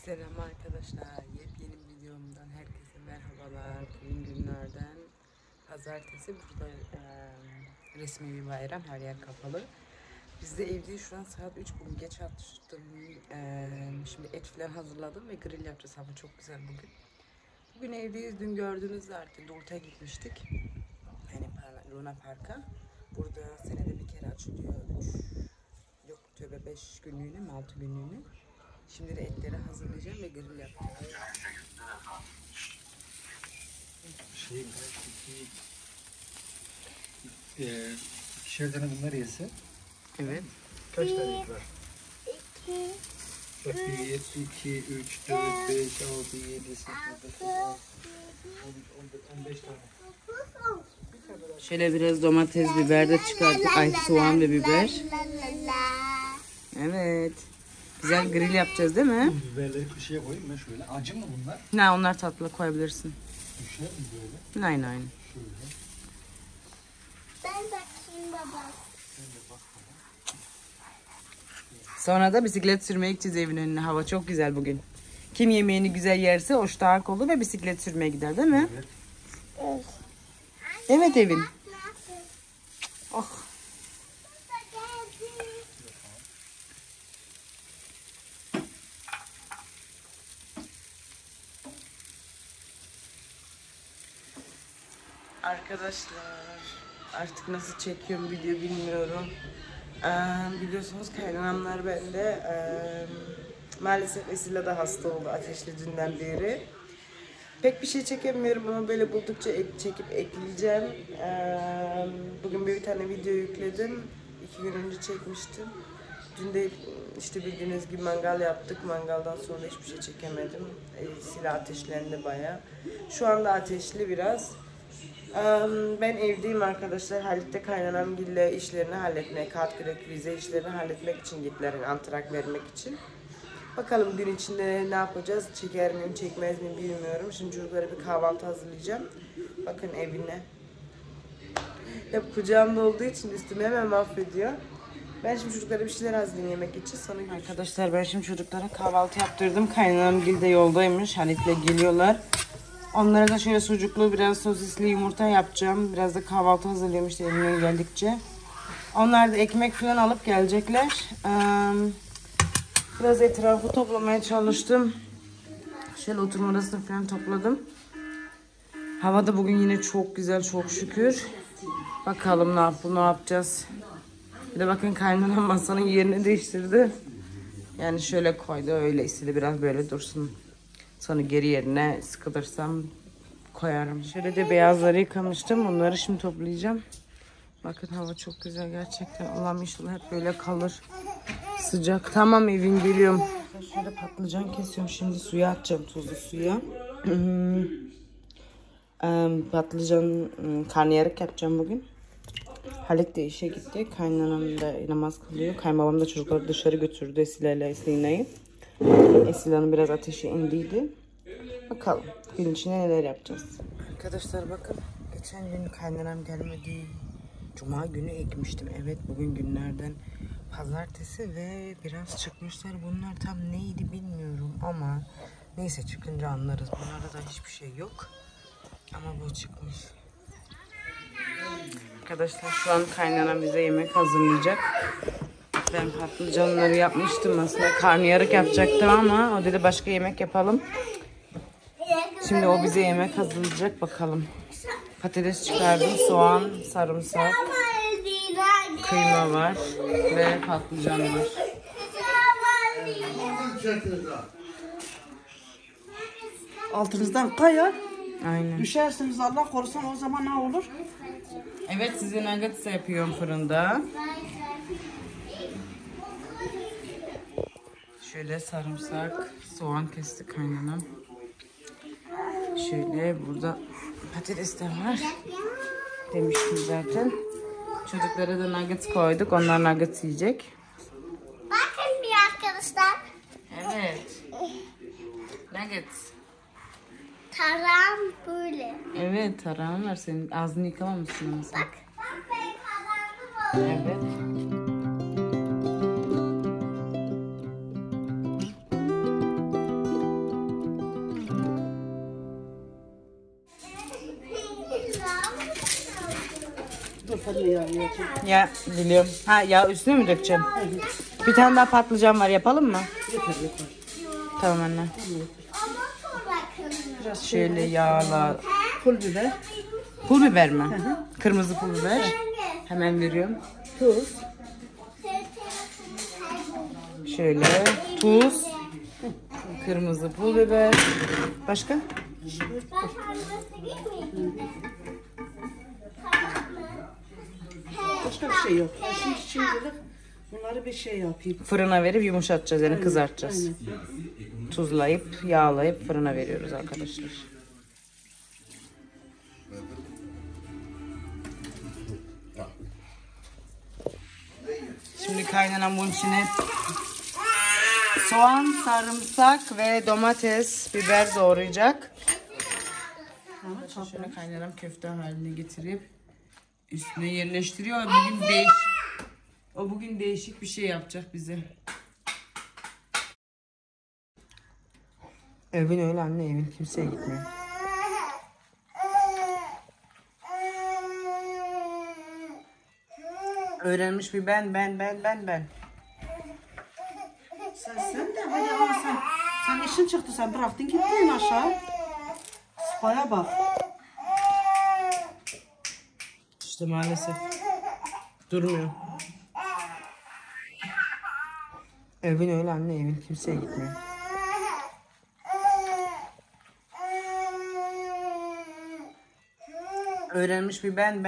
Selam arkadaşlar, yepyeni videomdan herkese merhabalar. Bugün günlerden pazartesi, burada resmi bir bayram, her yer kapalı. Biz de evdeyiz, şu an saat 3, bugün geç atıştım. Şimdi et falan hazırladım ve grill yapacağız, hava çok güzel bugün. Bugün evdeyiz, dün gördüğünüz zaten Doğut'a gitmiştik. Yani Luna Park'a. Burada senede bir kere açılıyor, 5 günlüğüne mi 6 günlüğüne. Şimdi de etleri hazırlayacağım ve grill yapacağım. İkişer tane bunlar yese. Evet. Kaç tane et var? 1, 2, 3, 4, 5, 6, 7, 8, 9, 10, 15 tane. Şöyle biraz domates, biber de çıkarttık. Ay, soğan ve biber. Evet. Güzel grill yapacağız değil mi? Biberleri köşeye koyayım ben şöyle. Acı mı bunlar? Ne, onlar tatlı koyabilirsin. Düşer mi böyle? Aynen. Şöyle. Ben bakayım baba. Sen de bak bana. Sonra da bisiklet sürmeye gideceğiz evin önüne. Hava çok güzel bugün. Kim yemeğini güzel yerse o ştahak olur ve bisiklet sürmeye gider değil mi? Evet. Evet Evin. Oh. Arkadaşlar artık nasıl çekiyorum video bilmiyorum. Biliyorsunuz kaynanamlar bende. Maalesef Esila da hasta oldu, ateşli dünden beri. Pek bir şey çekemiyorum ama böyle buldukça çekip ekleyeceğim. Bugün bir tane video yükledim. 2 gün önce çekmiştim. Dün de işte bildiğiniz gibi mangal yaptık. Mangaldan sonra hiçbir şey çekemedim. Silah ateşlendi bayağı. Şu anda ateşli biraz. Ben evdeyim arkadaşlar. Halit'te kaynanamgille işlerini halletmeye, kağıt kürek vize işlerini halletmek için gittiler. Yani antrak vermek için. Bakalım gün içinde ne yapacağız? Çeker miyim, çekmez miyim bilmiyorum. Şimdi çocuklara bir kahvaltı hazırlayacağım. Bakın evine. Hep kucağımda olduğu için üstümü hemen mahvediyor. Ben şimdi çocuklara bir şeyler hazırlayayım yemek için. Sonra arkadaşlar ben şimdi çocuklara kahvaltı yaptırdım. Kaynanamgil de yoldaymış. Halit'le geliyorlar. Onlara da şöyle sucuklu, biraz sosisli yumurta yapacağım. Biraz da kahvaltı hazırlayayım işte elimden geldikçe. Onlar da ekmek falan alıp gelecekler. Biraz etrafı toplamaya çalıştım. Şöyle oturma odasını falan topladım. Hava da bugün yine çok güzel, çok şükür. Bakalım ne yapacağız. Bir de bakın kaynanam masanın yerini değiştirdi. Yani şöyle koydu, öyle istedi biraz böyle dursun. Sonra geri yerine sıkılırsam koyarım. Şöyle de beyazları yıkamıştım. Onları şimdi toplayacağım. Bakın hava çok güzel gerçekten. Allah'ım inşallah hep böyle kalır. Sıcak. Tamam Evin, geliyorum. Şöyle patlıcan kesiyorum. Şimdi suya atacağım, tuzlu suya. Patlıcan karnıyarık yapacağım bugün. Halit de işe gitti. Kaynanam da namaz kılıyor. Kayınbabam da çocukları dışarı götürdü, Esila ile Esina'yı. Esila'nın biraz ateşi indiydi. Bakalım gün içinde neler yapacağız. Arkadaşlar bakın, geçen gün kaynanam gelmedi. Cuma günü ekmiştim. Evet, bugün günlerden pazartesi ve biraz çıkmışlar. Bunlar tam neydi bilmiyorum ama neyse, çıkınca anlarız. Bunlarda da hiçbir şey yok. Ama bu çıkmış. Arkadaşlar şu an kaynanam bize yemek hazırlayacak. Ben patlıcanları yapmıştım aslında. Karnıyarık yapacaktım ama o dedi başka yemek yapalım. Şimdi o bize yemek hazırlayacak, bakalım. Patates çıkardım, soğan, sarımsak, kıyma var ve patlıcan var. Altınızdan kayar. Aynen. Düşersiniz, Allah korusun, o zaman ne olur? Evet, size nuggets yapıyorum fırında. Şöyle sarımsak, soğan kesti kaynanam. Şöyle burada patates de var. Demiştim zaten. Çocuklara da nuggets koyduk. Onlar nuggets yiyecek. Bakın bir arkadaşlar. Evet. Nuggets. Taram böyle. Evet, tarağın var senin. Ağzını yıkamamışsın ama sen. Bak benim taramım bu. Evet. Fırına yağ yiyeceğim. Ya biliyorum. Ha ya üstüne mi dökeceğim? Bir tane daha patlıcan var, yapalım mı? Yeter yeter. Tamam anne. Ama sonra kırmızı. Biraz Şöyle yağla. pul biber, Pul biber mi? Kırmızı pul biber. Hemen veriyorum. tuz, Şöyle tuz. Kırmızı pul biber. Başka? başka bir şey yok. Ben şimdilik bunları bir şey yapayım. Fırına verip yumuşatacağız, yani kızartacağız. Aynen. Tuzlayıp, yağlayıp fırına veriyoruz arkadaşlar. Şimdi kaynanan bunun içine soğan, sarımsak ve domates, biber doğrayacak. Şöyle kaynanan köfte haline getirip üstüne yerleştiriyor. Bugün değişik bir şey yapacak bize. Evin öyle anne, evin kimseye gitmiyor. Öğrenmiş bir ben. Sen de hadi ama sen işin çıktı, sen bıraktın gittin aşağı. Spaya bak. İşte maalesef durmuyor. Evin öyle anne, evin kimseye gitmiyor. Öğrenmiş bir ben.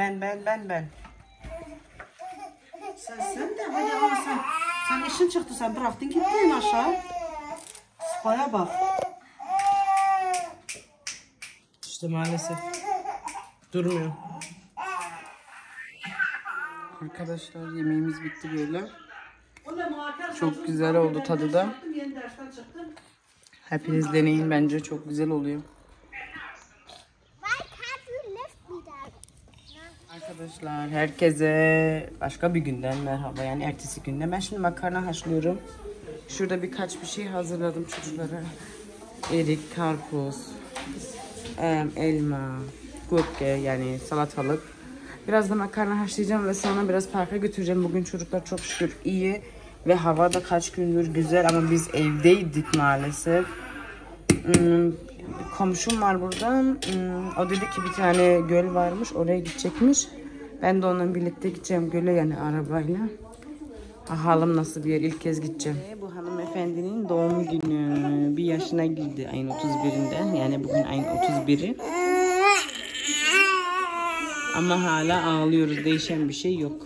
Sen de hadi ama sen işin çıktı, sen bıraktın gittin aşağı. Spaya bak. İşte maalesef durmuyor. Arkadaşlar yemeğimiz bitti böyle. Çok güzel oldu tadı da. Hepiniz deneyin, bence çok güzel oluyor. Arkadaşlar herkese başka bir günden merhaba, yani ertesi günde. Ben şimdi makarna haşlıyorum. Şurada birkaç bir şey hazırladım çocuklara. Erik, karpuz, elma, gurke, yani salatalık. Biraz da makarna haşlayacağım ve sonra biraz parka götüreceğim. Bugün çocuklar çok şükür iyi ve hava da kaç gündür güzel ama biz evdeydik maalesef. Komşum var burada. O dedi ki bir tane göl varmış, oraya gidecekmiş. Ben de onunla birlikte gideceğim göle, yani arabayla. Halam nasıl bir yer, ilk kez gideceğim. Bu hanımefendinin doğum günü, 1 yaşına girdi ayın 31'inde. Yani bugün ayın 31'i. Ama hala ağlıyoruz, değişen bir şey yok.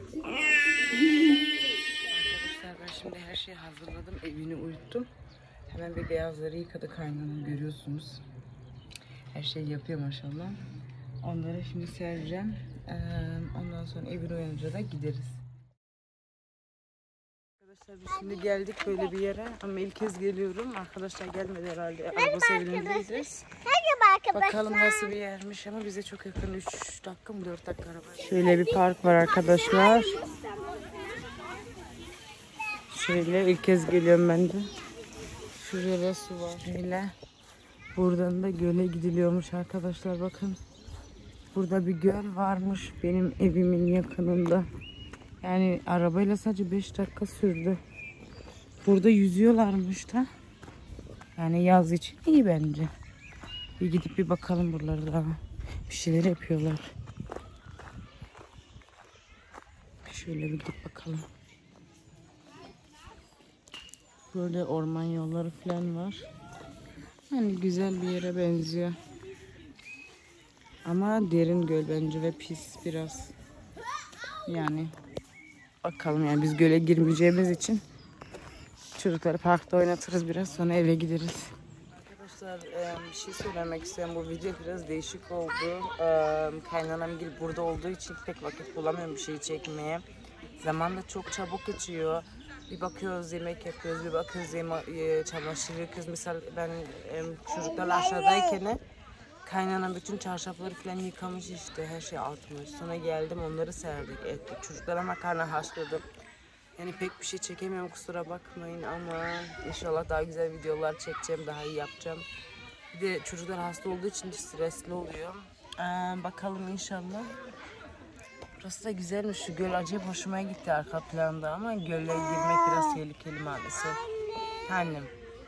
Arkadaşlar ben şimdi her şeyi hazırladım, evini uyuttum. Hemen bir beyazları yıkadı kaynanam, görüyorsunuz. Her şeyi yapıyor maşallah. Onları şimdi sereceğim. Ondan sonra evini uyanınca da gideriz. Arkadaşlar biz şimdi geldik böyle bir yere ama ilk kez geliyorum. Arkadaşlar gelmedi herhalde. Araba sevilindeyiz. Bakalım nasıl bir yermiş ama bize çok yakın, 3 dakika mı 4 dakika araba. Şöyle bir park var arkadaşlar. Şöyle ilk kez geliyorum ben de. Şurada su var. Şöyle. Buradan da göle gidiliyormuş arkadaşlar, bakın. Burada bir göl varmış benim evimin yakınında. Yani arabayla sadece 5 dakika sürdü. Burada yüzüyorlarmış da. Yani yaz için iyi bence. Bir gidip bir bakalım buralarda. Bir şeyler yapıyorlar. Şöyle bir gidip bakalım. Böyle orman yolları falan var. Yani güzel bir yere benziyor. Ama derin göl bence ve pis biraz. Yani bakalım, yani biz göle girmeyeceğimiz için çocukları parkta oynatırız, biraz sonra eve gideriz. Arkadaşlar bir şey söylemek istiyorum. Bu video biraz değişik oldu. Kaynanam burada olduğu için pek vakit bulamıyorum bir şey çekmeye. Zaman da çok çabuk geçiyor. Bir bakıyoruz yemek yapıyoruz, bir bakıyoruz çamaşır yıkıyoruz. Mesela ben çocuklarla aşağıdayken kaynanam bütün çarşafları falan yıkamış, işte her şey atmış. Sonra geldim, onları serdik ettik. Çocuklara makarna haşladım. Yani pek bir şey çekemiyorum, kusura bakmayın ama inşallah daha güzel videolar çekeceğim, daha iyi yapacağım. Bir de çocuklar hasta olduğu için stresli oluyor. Bakalım inşallah. Burası da güzelmiş. Şu göl acayip hoşuma gitti arka planda ama göle girmek biraz tehlikeli maalesef. Annem.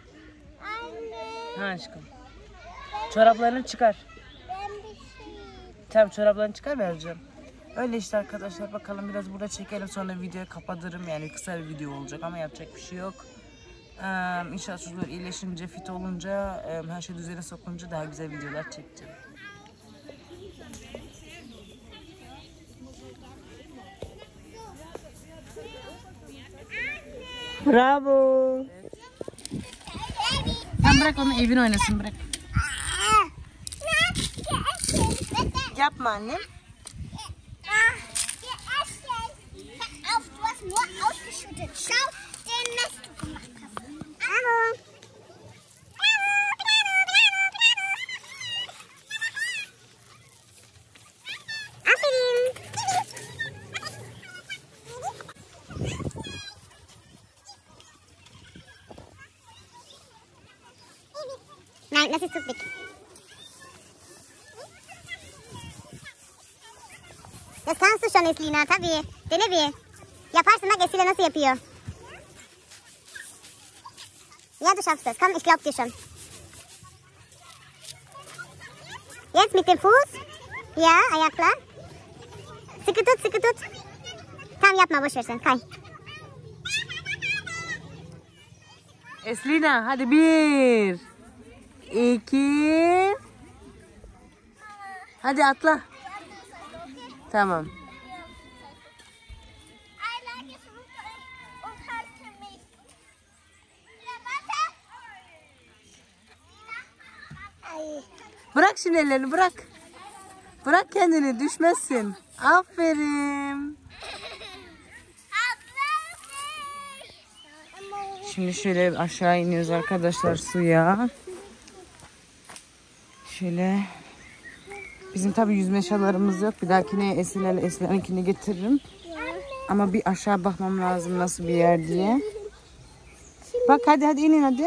Ha aşkım. Çoraplarını çıkar. Tamam çoraplarını çıkar vereceğim. Öyle işte arkadaşlar, bakalım biraz burada çekelim, sonra videoyu kapatırım. Yani kısa bir video olacak ama yapacak bir şey yok. İnşallah çocuklar iyileşince, fit olunca, her şey düzene sokunca daha güzel videolar çekeceğim. Bravo. Sen bırak onu, evin oynasın, bırak. Yapma annem. Schau, den Mist du gemacht hast. Hallo. Nein, das ist zu dick. Das kannst du schon, Eslina. Tabii. Dene bir. Yaparsın bak, Esile nasıl yapıyor. Ja, du schaffst das. Komm, ich glaub dir schon. Jetzt mit dem Fuß. Ja, ayakla. Sıkı tut, sıkı tut. Tamam yapma, boş ver sen. Kay. Eslina hadi 1, 2. Hadi atla. Tamam. Bırak şimdi ellerini, bırak. Bırak kendini, düşmezsin. Aferin. Şimdi şöyle aşağı iniyoruz arkadaşlar suya. Şöyle. Bizim tabii yüzme eşyalarımız yok. Bir dahakine Esra'nınkini getiririm. Ama bir aşağı bakmam lazım nasıl bir yer diye. Bak hadi inin hadi.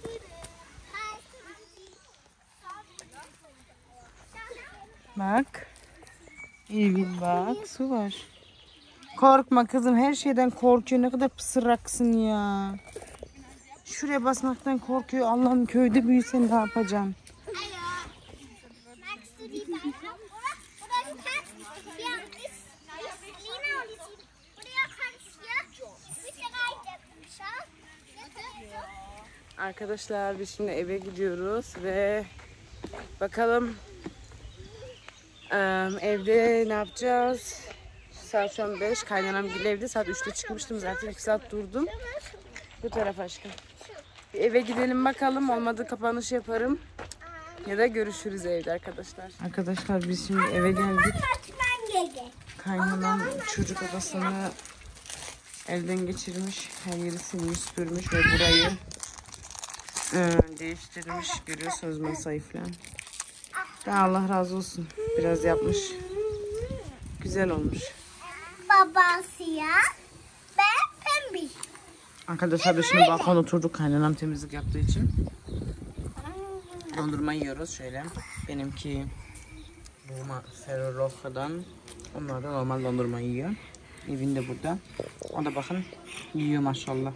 Bak. İyi bak, su var. Korkma kızım, her şeyden korkuyor. Ne kadar pısıraksın ya. Şuraya basmaktan korkuyor. Allah'ım, köyde büyüsen ne yapacaksın? Arkadaşlar biz şimdi eve gidiyoruz ve bakalım evde ne yapacağız? Saat şu an 5. Kaynanam bile evde. Saat 3'te çıkmıştım zaten. 2 saat durdum. Bu taraf aşkım. Bir eve gidelim bakalım. Olmadı kapanış yaparım. Ya da görüşürüz evde arkadaşlar. Arkadaşlar biz şimdi eve geldik. Kaynanam çocuk odasını elden geçirmiş. Her yeri silmiş, süpürmüş ve burayı değiştirmiş. Görüyorsunuz masayı falan. Allah razı olsun. Biraz yapmış. Güzel olmuş. Babası ya. Ben pembe. Arkadaşlar biz şimdi balkona oturduk. Kaynanam temizlik yaptığı için. Dondurma yiyoruz şöyle. Benimki bu Ferrero Rocher'dan. Onlar da normal dondurma yiyor. Evin de burada. O da bakın yiyor maşallah.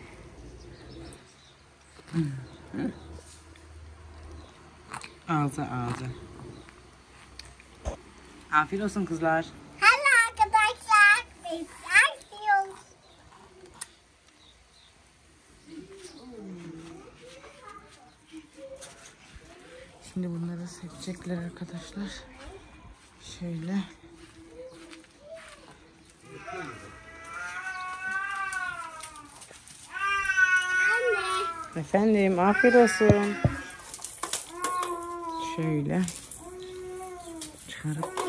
Ağzı. Afiyet olsun kızlar. Hallo arkadaşlar. Biz açıyoruz. Şimdi bunları seçecekler arkadaşlar. Şöyle. Anne. Efendim, afiyet olsun. Şöyle. Çıkarıp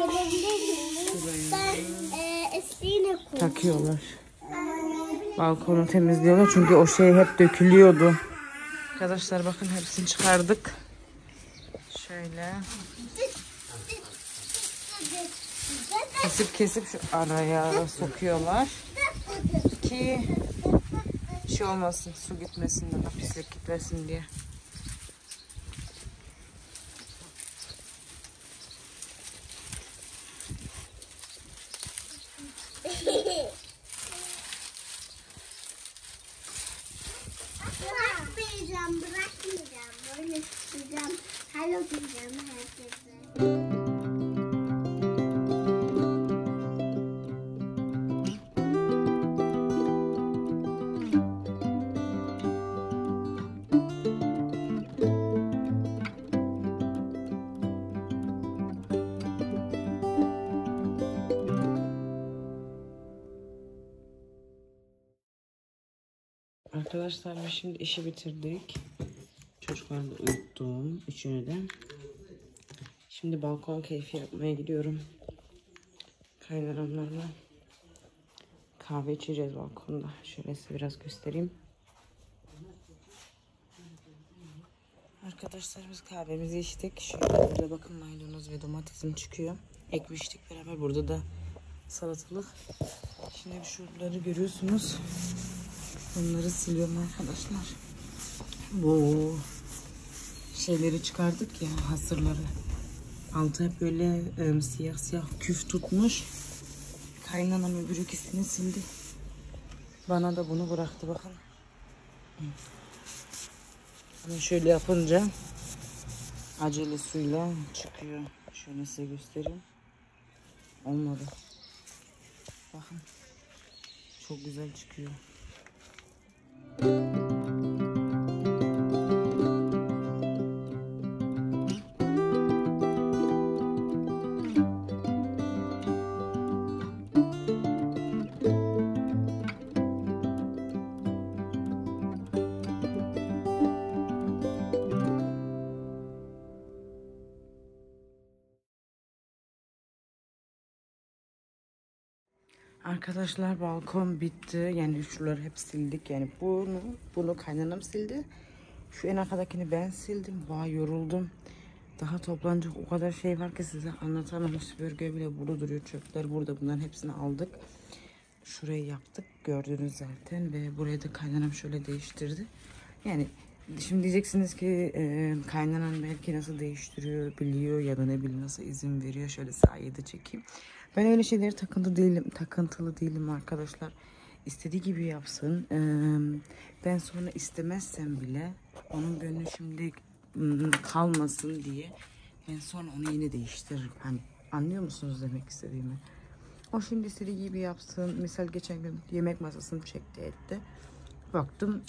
Ben Esli'yle takıyorlar. Balkonu temizliyorlar çünkü o şey hep dökülüyordu. Arkadaşlar bakın hepsini çıkardık. Şöyle. Kesip şu araya sokuyorlar. Ki şey olmasın, su gitmesin, daha pislik gitmesin diye. Arkadaşlar biz şimdi işi bitirdik. Çocukları da uyuttum. Üçünü de. Şimdi balkon keyfi yapmaya gidiyorum. Kaynanamlarla kahve içeceğiz balkonda. Şöyle size biraz göstereyim. Arkadaşlar biz kahvemizi içtik. Şöyle burada bakın maydanoz ve domatesim çıkıyor. Ekmiştik beraber. Burada da salatalık. Şimdi şuraları görüyorsunuz. Onları siliyorum arkadaşlar. Bu şeyleri çıkardık ya, hasırları. Altı hep böyle siyah siyah küf tutmuş. Kaynanam öbür ikisini sildi. Bana da bunu bıraktı bakın. Ama şöyle yapınca acele suyla çıkıyor. Şöyle size göstereyim. Olmadı. Bakın. Çok güzel çıkıyor. Arkadaşlar balkon bitti. Yani şuraları hep sildik. Yani bunu kaynanam sildi. Şu en arkadakini ben sildim. Vay yoruldum. Daha toplanacak o kadar şey var ki size anlatamam. Süpürge bile burada duruyor. Çöpler burada. Bunların hepsini aldık. Şurayı yaptık. Gördünüz zaten. Ve burayı da kaynanam şöyle değiştirdi. Yani şimdi diyeceksiniz ki kaynanan belki nasıl değiştiriyor biliyor ya da ne bileyim nasıl izin veriyor. Şöyle sahayı da çekeyim. Ben öyle şeylere takıntılı değilim arkadaşlar. İstediği gibi yapsın. Ben sonra istemezsem bile onun gönlü şimdi kalmasın diye ben sonra onu yine değiştiririm. Hani anlıyor musunuz demek istediğimi? O şimdi istediği gibi yapsın. Misal geçen gün yemek masasını çekti etti. Baktım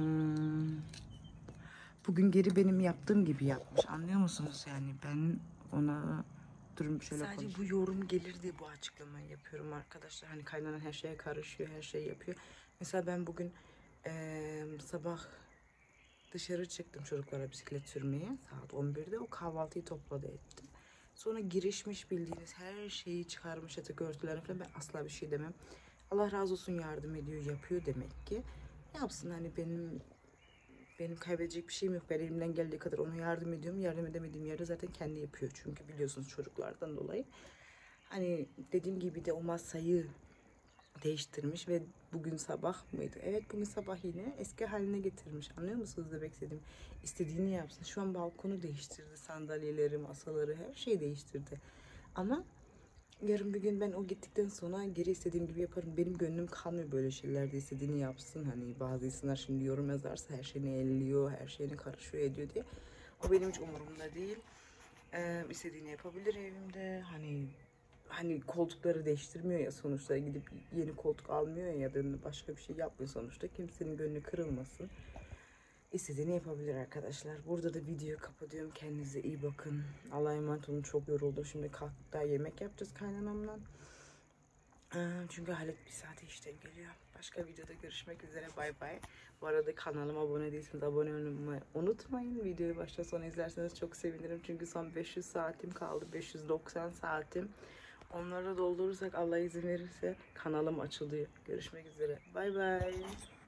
bugün geri benim yaptığım gibi yapmış. Anlıyor musunuz yani ben ona durum şöyle sadece konuşayım. Bu yorum gelir diye bu açıklamayı yapıyorum arkadaşlar. Hani kaynanan her şeye karışıyor, her şeyi yapıyor. Mesela ben bugün sabah dışarı çıktım çocuklara bisiklet sürmeye saat 11'de. O kahvaltıyı topladı etti. Sonra girişmiş bildiğiniz her şeyi çıkarmış yatak örtülerini falan. Ben asla bir şey demem. Allah razı olsun yardım ediyor, yapıyor demek ki. Yapsın hani benim kaybedecek bir şeyim yok. Ben elimden geldiği kadar ona yardım ediyorum. Yardım edemediğim yerde zaten kendi yapıyor. Çünkü biliyorsunuz çocuklardan dolayı. Hani dediğim gibi de o masayı değiştirmiş ve bugün sabah mıydı? Evet bugün sabah yine eski haline getirmiş. Anlıyor musunuz demek istediğim? İstediğini yapsın. Şu an balkonu değiştirdi. Sandalyeleri, masaları her şeyi değiştirdi. Ama yarın bir gün ben o gittikten sonra geri istediğim gibi yaparım. Benim gönlüm kalmıyor böyle şeylerde, istediğini yapsın. Hani bazı insanlar şimdi yorum yazarsa her şeyini elliyor, her şeyini karışıyor ediyor diye. O benim hiç umurumda değil. İstediğini yapabilir evimde. Hani koltukları değiştirmiyor ya sonuçta, gidip yeni koltuk almıyor ya da başka bir şey yapmıyor sonuçta. Kimsenin gönlü kırılmasın. İstediğini yapabilir arkadaşlar. Burada da videoyu kapatıyorum. Kendinize iyi bakın. Allah'a emanet olun. Çok yoruldum. Şimdi kalktık daha yemek yapacağız kaynanamla. Çünkü Halit bir saate işten geliyor. Başka videoda görüşmek üzere. Bay bay. Bu arada kanalıma abone değilseniz abone olmayı unutmayın. Videoyu başta sona izlerseniz çok sevinirim. Çünkü son 500 saatim kaldı. 590 saatim. Onları doldurursak Allah izin verirse kanalım açılıyor. Görüşmek üzere. Bay bay.